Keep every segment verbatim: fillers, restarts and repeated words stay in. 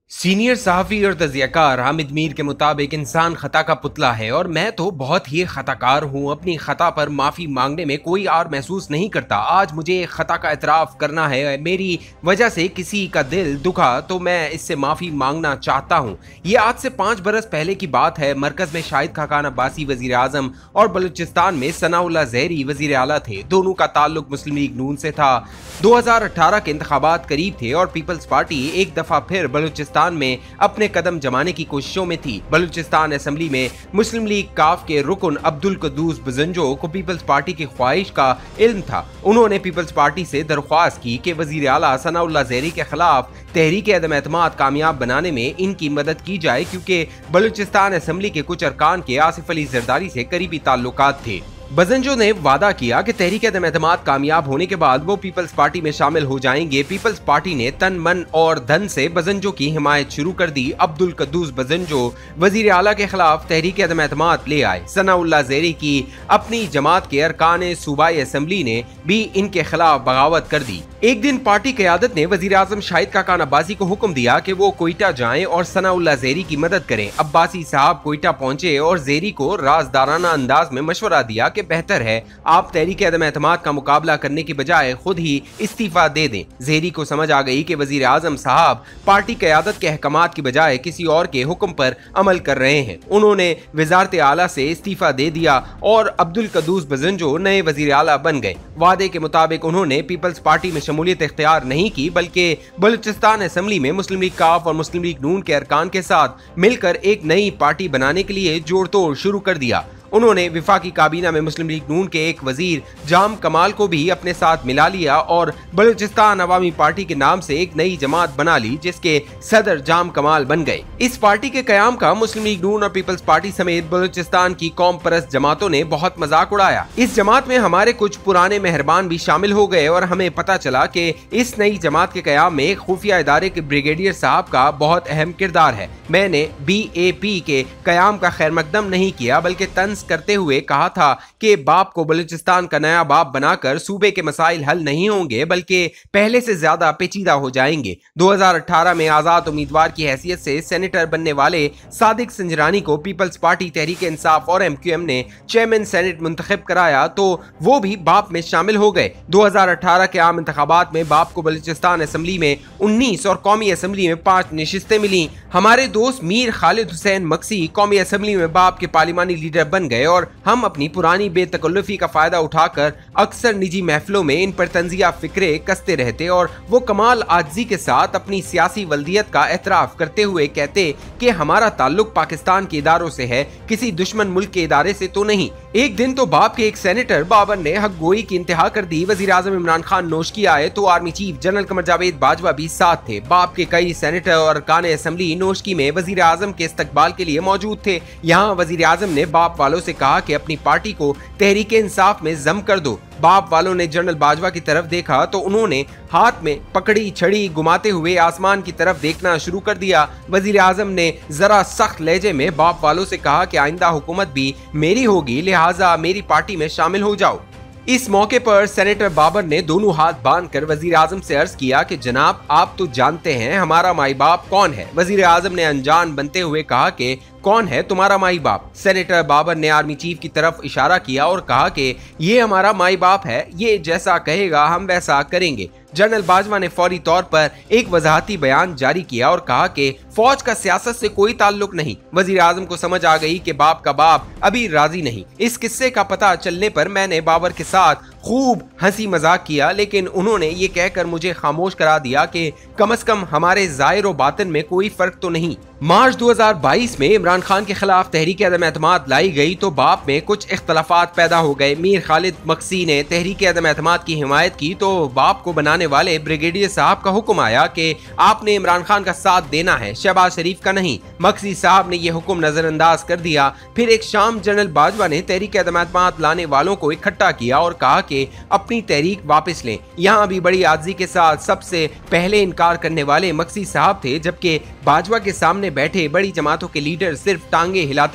Senior सहाफ़ी और तज़ियाकार हामिद मीर के मुताबिक इंसान खता का पुतला है और मैं तो बहुत ही खताकार हूँ। अपनी खता पर माफ़ी मांगने में कोई आर महसूस नहीं करता। आज मुझे खता का एतराफ़ करना है। मेरी वजह से किसी का दिल दुखा तो मैं इससे माफ़ी मांगना चाहता हूँ। ये आज से पाँच बरस पहले की बात है। मरकज़ में शाहिद खाकान अब्बासी वज़ीर आज़म और बलूचिस्तान में सनाउल्लाह ज़हरी वज़ीर आला थे। दोनों का ताल्लुक मुस्लिम लीग नून से था। दो हज़ार अठारह के इंतखाबात करीब थे और पीपल्स पार्टी एक दफ़ा फिर बलूचिस्तान में अपने कदम जमाने की कोशिशों में थी। बलूचिस्तान असेंबली में मुस्लिम लीग काफ के रुकन अब्दुल कद्दूस बजंजो को पीपल्स पार्टी की ख्वाहिश का इल्म था। उन्होंने पीपल्स पार्टी से दरख्वास्त की कि वजीर आला सनाउल्लाह ज़हरी के खिलाफ तहरीक अदम एतमाद कामयाब बनाने में इनकी मदद की जाए, क्योंकि बलूचिस्तान असेंबली के कुछ अरकान के आसिफ अली जरदारी से करीबी ताल्लुकात थे। बजंजो ने वादा किया कि तहरीक अदम एतमाद कामयाब होने के बाद वो पीपल्स पार्टी में शामिल हो जाएंगे। पीपल्स पार्टी ने तन मन और धन से बजंजो की हिमायत शुरू कर दी। अब्दुल कद्दूस बजंजो वजीर आला के खिलाफ तहरीक अदम एतमाद ले आए। सनाउल्लाह ज़हरी की अपनी जमात के अरकान सूबाई असेंबली ने भी इनके खिलाफ बगावत कर दी। एक दिन पार्टी क़यादत ने वजीर आज़म शाहिद खाकान अब्बासी को हुक्म दिया कि वो कोयटा जाएं और सनाउल्लाह ज़हरी की मदद करें। अब्बासी साहब कोयटा पहुंचे और ज़हरी को राजदाराना अंदाज में मशवरा दिया कि बेहतर है आप तहरीक अदम एतमाद का मुकाबला करने की बजाय खुद ही इस्तीफा दे दें। ज़हरी को समझ आ गई कि वजीर आज़म साहब पार्टी क़यादत के अहकामात की बजाय किसी और के हुक्म पर अमल कर रहे हैं। उन्होंने वजारत आला से इस्तीफा दे दिया और अब्दुल कद्दूस बजंजो नए वजीर आला बन गए। वादे के मुताबिक उन्होंने पीपल्स पार्टी में शमूलियत इख्तियार नहीं की, बल्कि बलूचिस्तान असेंबली में मुस्लिम लीग काफ और मुस्लिम लीग नून के अरकान के साथ मिलकर एक नई पार्टी बनाने के लिए जोड़ तोड़ शुरू कर दिया। उन्होंने विफाकी काबीना में मुस्लिम लीग नून के एक वजीर जाम कमाल को भी अपने साथ मिला लिया और बलूचिस्तान अवामी पार्टी के नाम से एक नई जमात बना ली, जिसके सदर जाम कमाल बन गए। इस पार्टी के कयाम का मुस्लिम लीग नून और पीपल्स पार्टी समेत बलूचिस्तान की कौम परस्त जमातों ने बहुत मजाक उड़ाया। इस जमात में हमारे कुछ पुराने मेहरबान भी शामिल हो गए और हमें पता चला कि इस नई जमात के कयाम में खुफिया इदारे के ब्रिगेडियर साहब का बहुत अहम किरदार है। मैंने बी ए पी के कयाम का खैर मकदम नहीं किया, बल्कि तंज करते हुए कहा था कि बाप को बलूचिस्तान का नया बाप बनाकर सूबे के मसाइल हल नहीं होंगे, बल्कि पहले से ज्यादा पेचीदा हो जाएंगे। दो हज़ार अठारह में आजाद उम्मीदवार की हैसियत से सेनेटर बनने वाले सादिक संजरानी को पीपल्स पार्टी तहरीक इंसाफ और एम क्यू एम ने चेयरमैन सेनेट मुंतखब कराया, तो वो भी बाप में शामिल हो गए। दो हज़ार अठारह के आम इंतखाबात में बाप को बलूचिस्तान असेंबली में उन्नीस और कौमी असेंबली में पांच नशिस्तें मिली। हमारे दोस्त मीर खालिद हुसैन मक्सी कौमी असेंबली में बाप के पार्लिमानी लीडर बन गए और हम अपनी पुरानी बेतकल्लुफी का फायदा उठाकर अक्सर निजी महफिलों में इन पर तंजिया फिक्रे कसते रहते और वो कमाल आजिज़ी के साथ अपनी सियासी वल्दियत का एतराफ करते हुए कहते कि हमारा ताल्लुक पाकिस्तान के इदारों से है, किसी दुश्मन मुल्क के इदारे से तो नहीं। एक दिन तो बाप के एक सेनेटर बाबर ने हक गोई की इंतहा कर दी। वजीर आजम इमरान खान नोशकी आए तो army chief general Qamar Javed Bajwa भी साथ थे। बाप के कई सेनेटर और अरकान असेंबली नोशकी में वजीर आजम के इस्तकबाल के लिए मौजूद थे। यहाँ वजीर आजम ने बाप वालों से कहा कि अपनी पार्टी को तहरीक इंसाफ में जम कर दो। बाप वालों ने जनरल बाजवा की तरफ देखा तो उन्होंने हाथ में पकड़ी छड़ी घुमाते हुए आसमान की तरफ देखना शुरू कर दिया। वजीर आजम ने जरा सख्त लहजे में बाप वालों से कहा कि आइंदा हुकूमत भी मेरी होगी, लिहाजा मेरी पार्टी में शामिल हो जाओ। इस मौके पर सेनेटर बाबर ने दोनों हाथ बांधकर वजीर आजम से अर्ज किया कि जनाब आप तो जानते हैं हमारा माई बाप कौन है। वजीर आजम ने अनजान बनते हुए कहा कि कौन है तुम्हारा माई बाप। सेनेटर बाबर ने आर्मी चीफ की तरफ इशारा किया और कहा कि ये हमारा माई बाप है, ये जैसा कहेगा हम वैसा करेंगे। जनरल बाजवा ने फौरी तौर पर एक वजाहती बयान जारी किया और कहा कि फौज का सियासत से कोई ताल्लुक नहीं। वजीर आजम को समझ आ गई कि बाप का बाप अभी राजी नहीं। इस किस्से का पता चलने पर मैंने बाबर के साथ खूब हंसी मजाक किया, लेकिन उन्होंने ये कहकर मुझे खामोश करा दिया कि कम अज कम हमारे जाहिर व बातिन में कोई फर्क तो नहीं। मार्च दो हज़ार बाईस में इमरान खान के खिलाफ तहरीक अदम एतमाद लाई गई तो बाप में कुछ इख्तलाफात पैदा हो गए। मीर खालिद मक्सी ने तहरीक अदम एतमाद की हिमायत की तो बाप को बनाने वाले ब्रिगेडियर साहब का हुक्म आया कि आपने इमरान खान का साथ देना है, शहबाज शरीफ का नहीं। मक्सी साहब ने यह हुक्म नजरअंदाज कर दिया। फिर एक शाम जनरल बाजवा ने तहरीक अदम एतमाद लाने वालों को इकट्ठा किया और कहा कि अपनी तहरीक वापस लें। यहाँ भी बड़ी आजिज़ी के साथ सबसे पहले इनकार करने वाले मक्सी साहब थे, जबकि बाजवा के सामने बैठे बड़ी जमातों के लीडर सिर्फ टांगे हिलाते रहे।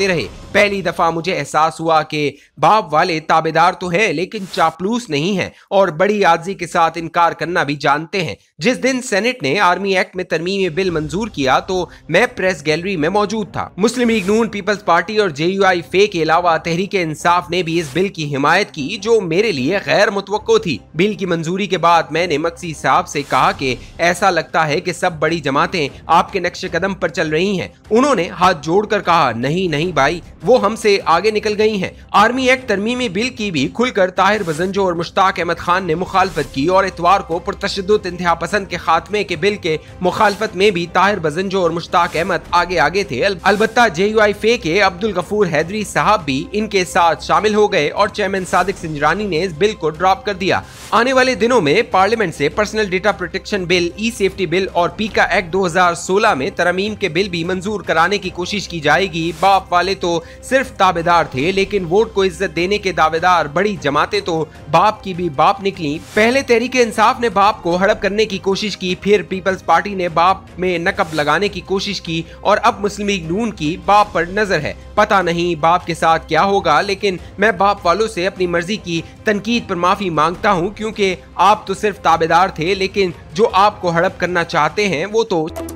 पहली दफा मुझे एहसास हुआ कि बाप वाले ताबेदार तो है लेकिन चापलूस नहीं है और बड़ी आजी के साथ इनकार करना भी जानते हैं। जिस दिन सेनेट ने आर्मी एक्ट में तरमीमी बिल मंजूर किया तो मैं प्रेस गैलरी में मौजूद था। Muslim League Noon, peoples party और जे यू आई फे के अलावा तहरीक इंसाफ ने भी इस बिल की हिमायत की जो मेरे लिए गैर मुतवक्को थी। बिल की मंजूरी के बाद मैंने मक्सी साहब से कहा कि ऐसा लगता है कि सब बड़ी जमातें आपके नक्शे कदम पर चल रही हैं। उन्होंने हाथ जोड़कर कहा, नहीं नहीं भाई, वो हमसे आगे निकल गई हैं। आर्मी एक्ट तरमीमी बिल की भी खुलकर ताहिर बजंजो और मुश्ताक अहमद खान ने मुखालफत की और इतवार को पुरतशद्दुद इंतहा पसंद के खात्मे के बिल के मुखालफत में भी ताहिर बजंजो और मुश्ताक अहमद आगे आगे थे। अलबत्ता जे यू आई फे के अब्दुल गफूर हैदरी साहब भी इनके साथ शामिल हो गए और चेयरमैन सादिक सिंजरानी ने इस बिल को ड्रॉप कर दिया। आने वाले दिनों में पार्लियामेंट से personal data protection bill, e safety bill और पीका एक्ट दो हज़ार सोलह में तरमीम के बिल भी मंजूर कराने की कोशिश की जाएगी। बाप वाले तो सिर्फ ताबेदार थे लेकिन वोट को इज्जत देने के दावेदार बड़ी जमातें तो बाप की भी बाप निकली। पहले तहरीक इंसाफ ने बाप को हड़प करने की कोशिश की, फिर पीपल्स पार्टी ने बाप में नकब लगाने की कोशिश की और अब मुस्लिम लीग नून की बाप पर नजर है। पता नहीं बाप के साथ क्या होगा, लेकिन मैं बाप वालों से अपनी मर्जी की तनकीद पर माफी मांगता हूं क्योंकि आप तो सिर्फ ताबेदार थे लेकिन जो आपको हड़प करना चाहते हैं वो तो